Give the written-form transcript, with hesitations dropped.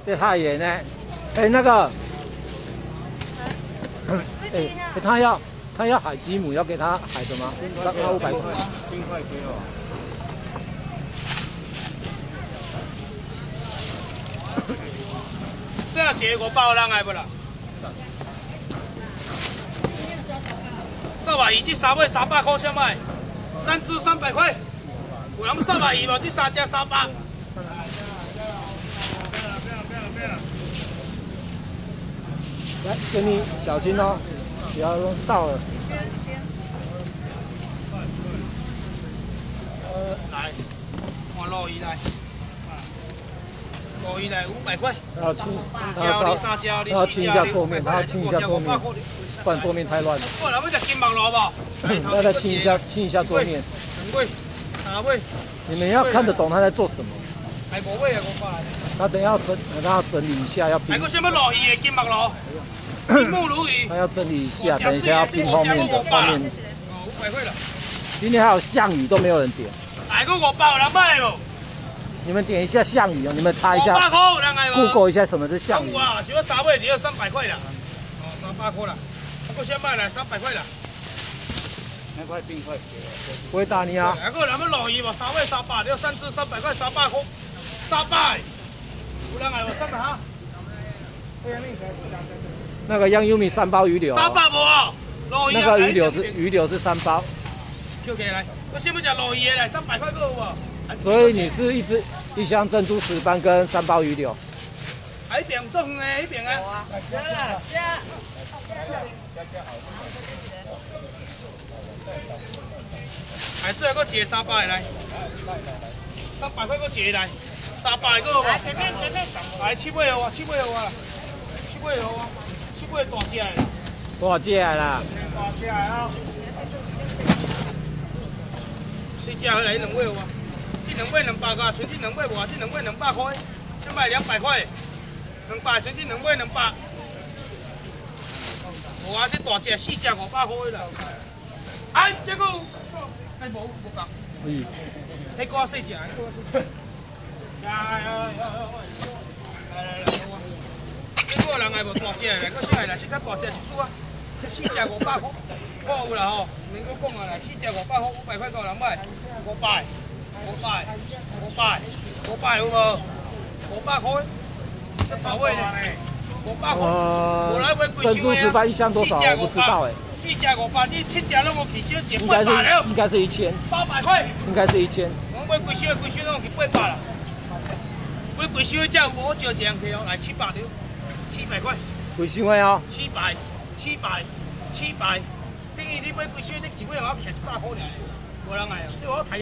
这太严呢。哎，那个，哎，他要海鸡母，要给他海的吗？他500块。 500块给我。这样结果包人来不啦？320这3尾300块先卖，3只300块。有人320无？这3只300。 来，给你小心哦，不要弄到了。 来，看鲈鱼来，鲈鱼来500块。 他要清， 他要清一下桌面，他要清一下桌面，不然桌面太乱了。 我咱们吃金毛螺不？ 要再清一下桌面。 2尾、3尾。 你们要看得懂他在做什么。 还5尾啊，我发来。 他等下他整理一下，要冰。 还有什么鲈鱼的金毛螺？金目鲈鱼。 他要整理一下，等一下要冰后面的方面。 哦，500块了。 今天还有象鱼都没有人点。 还有500人买哦。 你们点一下象鱼哦，你们查一下。 500块人来无 ？Google 一下什么是象鱼。 啊，只要3尾，你要300块啦。哦，300块啦。我先卖来300块啦。 2块冰块。不会打你啊。 还有咱们鲈鱼无？3尾300，你要3只300块，300块，300。有人来无？300哈。 那个 Young Yumi 3包鱼柳。 300无？ 那个鱼柳是3包。 扣起来，我想要吃鲈鱼的来300块够有无？ 所以你是一箱珍珠石斑跟3包鱼柳。 那边做远的，那边啊。加。哎，最后搁一个300的来，300块搁一个来，300个有无？前面。来7尾好啊，7尾好啊，7尾好啊，7尾大只的。 多少只来啦？ 大只的啊。小只的来2尾有啊？这2尾200个，剩这2尾无啊？这2尾200块，这卖200块，200剩这2尾200。无啊，这大只4只500块啦。哎，这个，哎无共。 嗯。 迄个细只，来，这个人来无大只的来，搁啥来？是较大只一束啊。这4只500块，我有啦吼，免搁讲啊来，4只500块，500块够人买，500有无？500块，这大尾呢？500块，无来买贵珍珠石斑一箱多少？我不知道哎。 4只500，你7只拢有起少1百了。 应该是1000。 800块。 应该是1000。 我买贵少拢有去800啦。买贵少的只有我招一样去哦，来700了，700块。 贵少的哦。 700，等于你买贵少，这1尾我便100块尔，无人来哦，这我